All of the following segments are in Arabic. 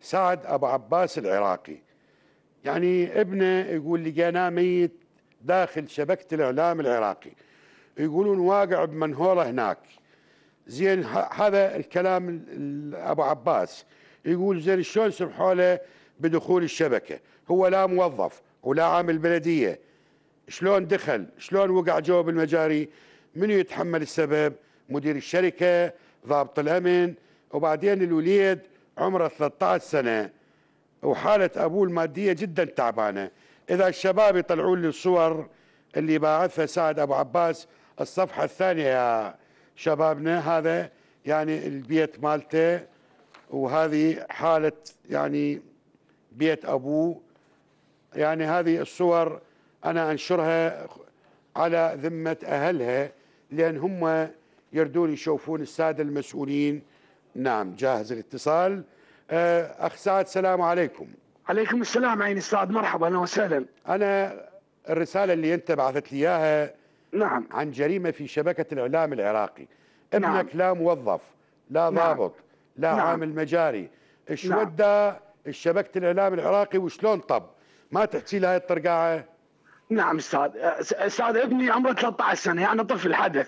سعد ابو عباس العراقي. يعني ابنه يقول لقيناه ميت داخل شبكه الاعلام العراقي، يقولون واقع بمنهوله هناك. زين هذا الكلام ابو عباس يقول زين شلون سمحوا له بدخول الشبكه؟ هو لا موظف ولا عامل بلديه، شلون دخل؟ شلون وقع جوا بالمجاري؟ منو يتحمل السبب؟ مدير الشركه؟ ضابط الامن؟ وبعدين الوليد عمره 13 سنه وحاله ابوه الماديه جدا تعبانه. اذا الشباب يطلعون لي الصور اللي باعثها سعد ابو عباس، الصفحه الثانيه يا شبابنا، هذا يعني البيت مالته، وهذه حاله يعني بيت ابوه. يعني هذه الصور انا انشرها على ذمه اهلها، لان هم يردون يشوفون الساده المسؤولين. نعم، جاهز الاتصال. اخ سعد، السلام عليكم. عليكم السلام عيني استاذ، مرحبا اهلا وسهلا. انا الرساله اللي انت بعثت لي اياها نعم عن جريمه في شبكه الاعلام العراقي. ابنك نعم لا موظف، لا نعم ضابط، لا نعم عامل مجاري. ايش نعم ودى شبكه الاعلام العراقي وشلون طب؟ ما تحكي لي هاي الطرقاعه؟ نعم استاذ. استاذ ابني عمره 13 سنه، يعني طفل حدث.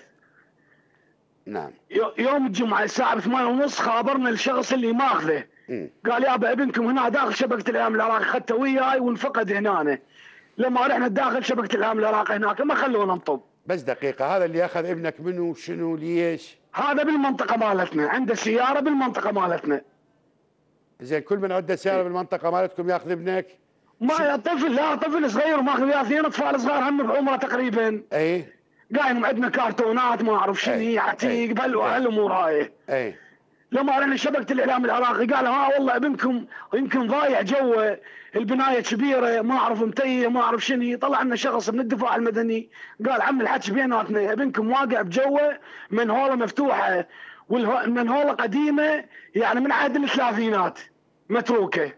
نعم. يوم الجمعه الساعه 8:30 خابرنا الشخص اللي ماخذه، قال يابا ابنكم هنا داخل شبكه الاعلام العراقي، اخذته وياي وانفقد هنا. لما رحنا داخل شبكه الاعلام العراقي هناك ما خلونا نطب. بس دقيقه، هذا اللي اخذ ابنك منو؟ شنو؟ ليش؟ هذا بالمنطقه مالتنا، عنده سياره بالمنطقه مالتنا. زين، كل من عنده سياره بالمنطقه مالتكم ياخذ ابنك؟ ما طفل، لا طفل صغير وماخذ وياه 2 اطفال صغار هم بعمره تقريبا. اي قايم عندنا كرتونات ما اعرف شنو عتيق بهالامور هاي. اي. لما رحنا شبكه الاعلام العراقي قالوا ها والله ابنكم يمكن ضايع جوا، البنايه كبيره ما اعرف متيه ما اعرف شنو. طلع لنا شخص من الدفاع المدني قال عم الحكي بيناتنا، ابنكم واقع بجوا منهوله مفتوحه، والمنهوله قديمه يعني من عهد الثلاثينات متروكه.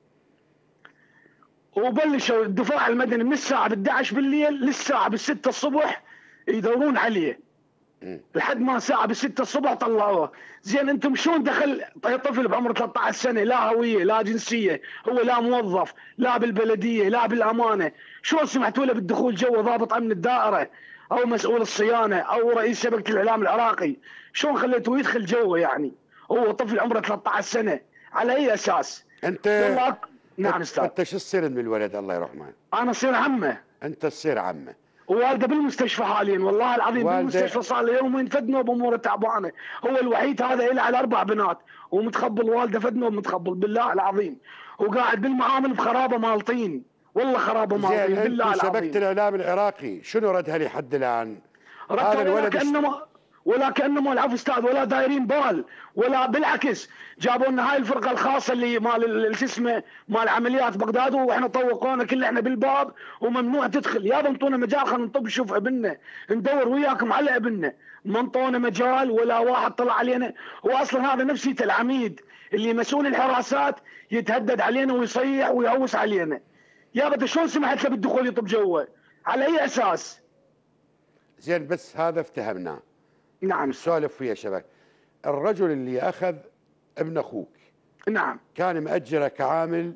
وبلشوا الدفاع المدني من الساعه 11 بالليل للساعه 6 الصبح يدورون عليه، لحد ما ساعه 6 الصبح طلعوه. زين انتم شلون دخل طفل بعمر 13 سنه لا هويه لا جنسيه، هو لا موظف لا بالبلديه لا بالامانه، شلون سمحتوا له بالدخول جوا؟ ضابط امن الدائره او مسؤول الصيانه او رئيس شبكه الاعلام العراقي، شلون خليتوه يدخل جوا؟ يعني هو طفل عمره 13 سنه، على اي اساس؟ انت نعم استاذ. انت شو تصير من الولد الله يرحمه؟ انا صير عمه. انت تصير عمه. ووالده بالمستشفى حاليا، والله العظيم بالمستشفى صار له يومين فدنه باموره تعبانه. هو الوحيد هذا له على 4 بنات ومتخبل، والده فدنه ومتخبل بالله العظيم، وقاعد بالمعامل بخرابه مالطين، والله خرابه مالطين بالله العظيم. شبكه الاعلام العراقي شنو ردها لحد الان؟ هذا الولد ولا كانما العفو استاذ ولا دايرين بال، ولا بالعكس جابوا لنا هاي الفرقه الخاصه اللي مال شو اسمه مال عمليات بغداد، واحنا طوقونا كل احنا بالباب وممنوع تدخل. يابا انطونا مجال خلينا نطب نشوف ابننا، ندور وياكم على ابننا. ما انطونا مجال ولا واحد طلع علينا. هو اصلا هذا نفسيته العميد اللي مسؤول الحراسات يتهدد علينا ويصيح ويهوس علينا. يابا شلون سمحت له بالدخول يطب جوا؟ على اي اساس؟ زين بس هذا افتهمناه. نعم. سولف ويا شباب. الرجل اللي اخذ ابن اخوك نعم كان مأجره كعامل؟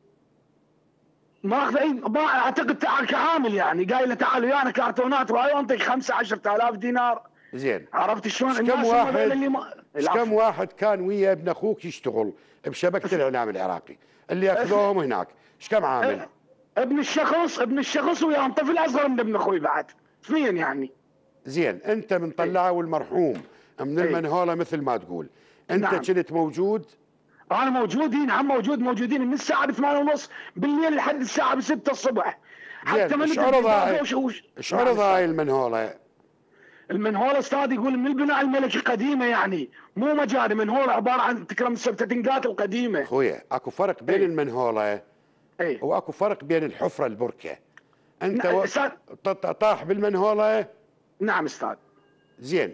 ما اخذ اي، ما اعتقد تعال كعامل، يعني قايل له تعال ويانا كرتونات وهاي وانطيك 15,000 دينار. زين، عرفت شلون؟ كم واحد كان ويا ابن اخوك يشتغل بشبكه الاعلام العراقي اللي اخذوهم هناك؟ ايش كم عامل؟ ابن الشخص وياهم طفل اصغر من ابن اخوي بعد 2 يعني. زين، انت من طلعه والمرحوم من المنهوله مثل ما تقول، انت نعم. كنت موجود؟ انا موجودين نعم موجودين من الساعه 8:30 بالليل لحد الساعه 6 الصبح. حتى من ايش عرض هاي المنهوله؟ المنهوله استاذ يقول من البناء الملكي قديمه، يعني مو مجاري، منهوله عباره عن تكرم السبتتنقات القديمه. اخويا اكو فرق بين المنهوله واكو فرق بين الحفره البركه. انت طاح بالمنهوله؟ نعم استاذ. زين،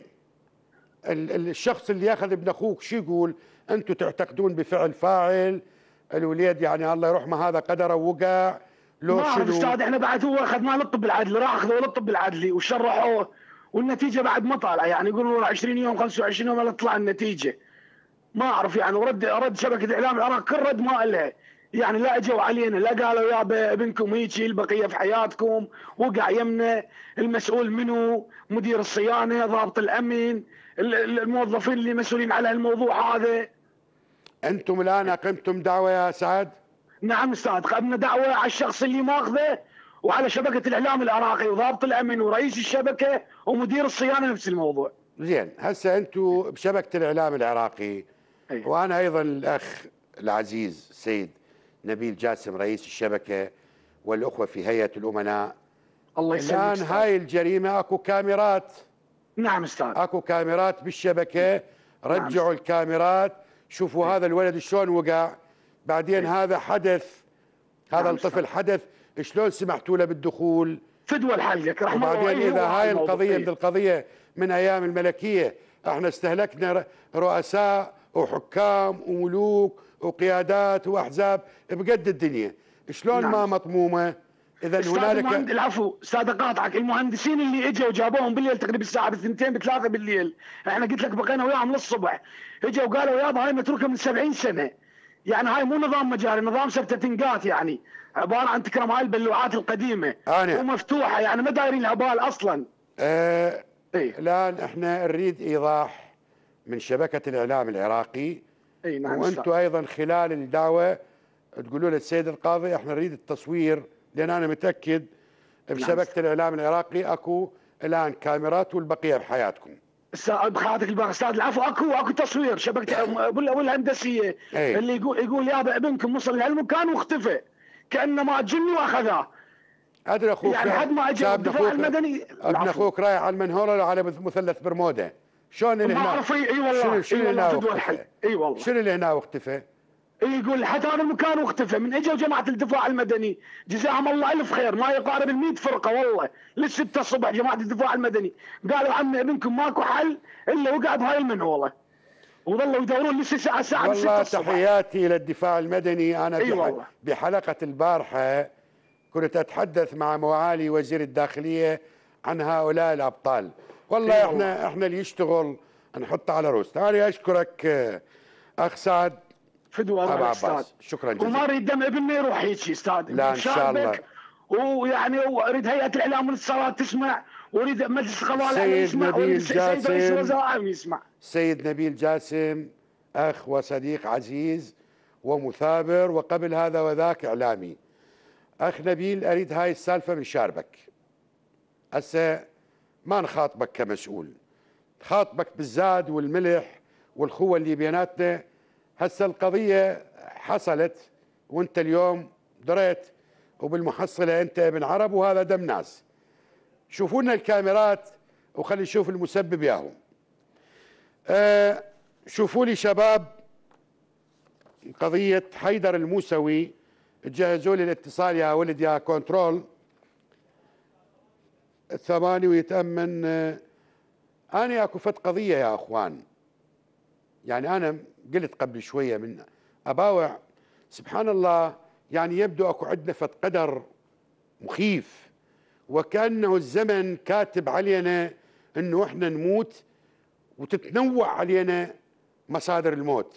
الشخص اللي ياخذ ابن اخوك شو يقول؟ انتم تعتقدون بفعل فاعل الوليد، يعني الله يرحمه هذا قدره وقع لو ما اعرف استاذ، احنا بعد هو اخذناه للطب العدلي، راح اخذوه للطب العدلي وشرحوه والنتيجه بعد ما طالعه، يعني يقولون 20 يوم 25 يوم لا تطلع النتيجه. ما اعرف يعني، رد شبكه الاعلام العراق كل رد ما لها، يعني لا اجوا علينا لا قالوا يا ابنكم هيك البقيه في حياتكم، وقع يمنا المسؤول منه مدير الصيانه ضابط الامن الموظفين اللي مسؤولين على الموضوع هذا. انتم الان اقمتم دعوه يا سعد؟ نعم استاذ، قمنا دعوه على الشخص اللي ماخذه وعلى شبكه الاعلام العراقي وضابط الامن ورئيس الشبكه ومدير الصيانه نفس الموضوع. زين، هسه انتم بشبكه الاعلام العراقي أيه. وانا ايضا الاخ العزيز السيد نبيل جاسم رئيس الشبكه والاخوه في هيئه الامناء، الله يسلمك الان أستاذ. هاي الجريمه اكو كاميرات. نعم استاذ. اكو كاميرات بالشبكه، رجعوا نعم. الكاميرات، شوفوا هذا الولد شلون وقع، بعدين هذا حدث، هذا الطفل حدث، شلون سمحتوا له بالدخول؟ فدوى الحلقك رحمه الله. وبعدين اذا هاي القضيه مثل القضيه من ايام الملكيه، احنا استهلكنا رؤساء وحكام وملوك وقيادات واحزاب بقد الدنيا، شلون نعم. ما مطمومه؟ اذا هنالك العفو استاذ قاطعك، المهندسين اللي اجوا وجابوهم بالليل تقريبا الساعه 2 3 بالليل، احنا قلت لك بقينا وياهم للصبح، اجوا وقالوا يابا هاي متروكه من 70 سنه، يعني هاي مو نظام مجاري، نظام سبتتنقات، يعني عباره عن تكرم هاي البلوعات القديمه ومفتوحه، يعني ما دايرين لها بال اصلا. الان احنا نريد ايضاح من شبكه الاعلام العراقي. نعم. وانتم ايضا خلال الدعوه تقولوا للسيد القاضي احنا نريد التصوير، لان انا متاكد بشبكه الاعلام العراقي اكو الان كاميرات والبقيه بحياتكم. بحياتك الباقي استاذ العفو، اكو تصوير شبكه والهندسيه اللي يقول يابا ابنكم وصل لهالمكان واختفى كانما جني واخذاه. ادري اخوك يعني حد ما اجى الدفاع المدني، ابن اخوك رايح على المنهوره على مثلث برمودا، شلون اللي هنا؟ ما اعرف. اي والله شنو اللي هنا واختفى؟ اي والله شنو اللي هنا واختفى؟ يقول حتى هذا المكان واختفى، من اجوا جماعه الدفاع المدني جزاهم الله الف خير، ما يقارب ال100 فرقه والله لل6 الصبح جماعه الدفاع المدني قالوا عمي ابنكم ماكو حل الا وقع بهاي المنهوره، وظلوا يدورون لسه الساعه 6 والله الصبح. تحياتي للدفاع المدني. انا بحلقه البارحه كنت اتحدث مع معالي وزير الداخليه عن هؤلاء الابطال، والله احنا اللي يشتغل نحطه على روسنا. انا اشكرك اخ سعد فدوى ابو استاذ، عباس، شكرا جزيلا. وما اريد دم ابني يروح هيك استاذ، لا ان شاء الله. ويعني اريد هيئه الاعلام والاتصالات تسمع، واريد مجلس القضاء يسمع، واريد السيد رئيس الوزراء يسمع. سيد نبيل جاسم اخ وصديق عزيز ومثابر، وقبل هذا وذاك اعلامي. اخ نبيل، اريد هاي السالفه من شاربك. هسه ما نخاطبك كمسؤول، خاطبك بالزاد والملح والخوه اللي بيناتنا. هسه القضيه حصلت وانت اليوم دريت، وبالمحصله انت ابن عرب وهذا دم ناس. شوفوا لنا الكاميرات وخلي نشوف المسبب ياهو. شوفوا لي شباب قضيه حيدر الموسوي، تجهزوا لي الاتصال يا ولد يا كنترول الثماني ويتامن. انا اكو فت قضيه يا اخوان، يعني انا قلت قبل شويه من اباوع سبحان الله، يعني يبدو اكو عندنا فت قدر مخيف، وكانه الزمن كاتب علينا انه احنا نموت وتتنوع علينا مصادر الموت.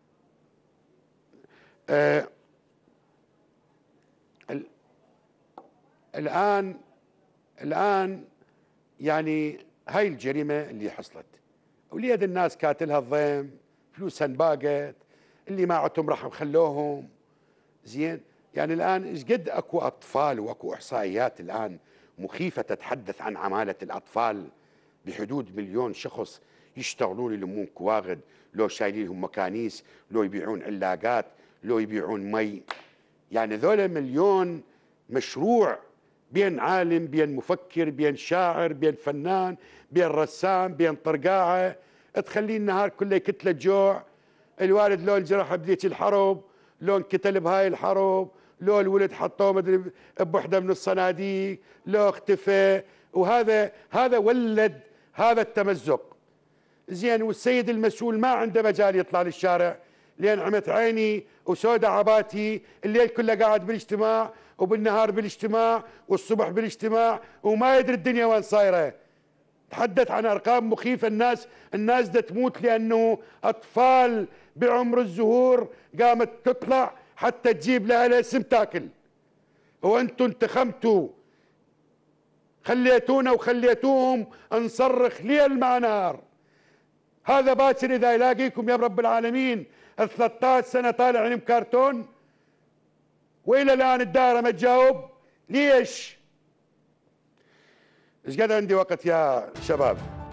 الآن يعني هاي الجريمة اللي حصلت وليد الناس كاتلها الضيم، فلوسها انباقت، اللي ما عندهم راح خلوهم زين. يعني الآن ايش قد اكو اطفال واكو احصائيات الآن مخيفة تتحدث عن عمالة الاطفال بحدود 1,000,000 شخص يشتغلون يلمون كواغد، لو شايلين لهم مكانيس، لو يبيعون علاقات، لو يبيعون مي. يعني ذولا 1,000,000 مشروع، بين عالم بين مفكر بين شاعر بين فنان بين رسام بين طرقاعة، تخليه النهار كله كتلة جوع. الوالد لو انجرح بذيك الحرب، لو انقتل بهاي الحرب، لو الولد حطوه مدري بوحدة من الصناديق، لو اختفى، وهذا ولد هذا التمزق. زين، والسيد المسؤول ما عنده مجال يطلع للشارع، لان عمت عيني وسودة عباتي، الليل كله قاعد بالاجتماع وبالنهار بالاجتماع والصبح بالاجتماع وما يدري الدنيا وين صايره. تحدث عن ارقام مخيفه، الناس ده تموت لانه اطفال بعمر الزهور قامت تطلع حتى تجيب لها اسم تاكل. وانتم انتخمتوا، خليتونا وخليتوهم نصرخ ليل مع نهار. هذا باكر اذا يلاقيكم يا رب العالمين 13 سنه طالع علم كرتون والى الان الدائره ما تجاوب. ليش؟ ايش قد عندي وقت يا شباب؟